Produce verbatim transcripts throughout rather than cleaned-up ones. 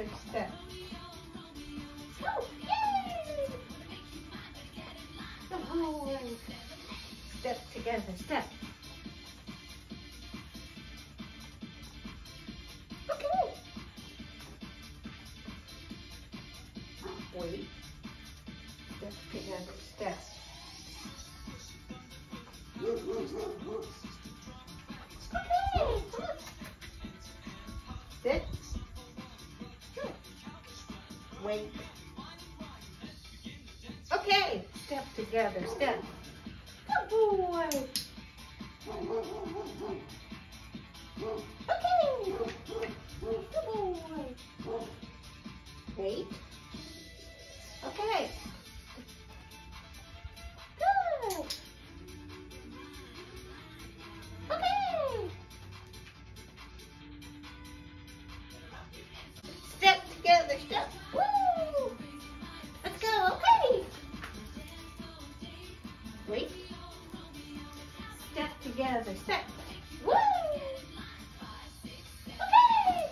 together, step. Oh, yay! The whole way. Step together, step. Okay. Wait. Step together, step. Okay. Sit. Good. Wait. Okay. Step together, step. Good boy. Okay. Good boy. Wait. Okay. Good. Okay. Step together, step. Woo! Let's go. Okay. Wait. Step together, step. Woo! Okay.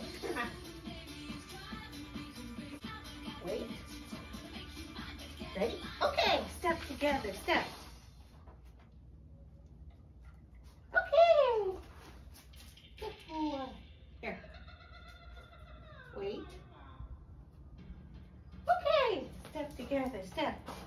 Wait. Ready? Okay. Step together, step. Okay. Good boy. Here. Wait. Okay. Step together, step.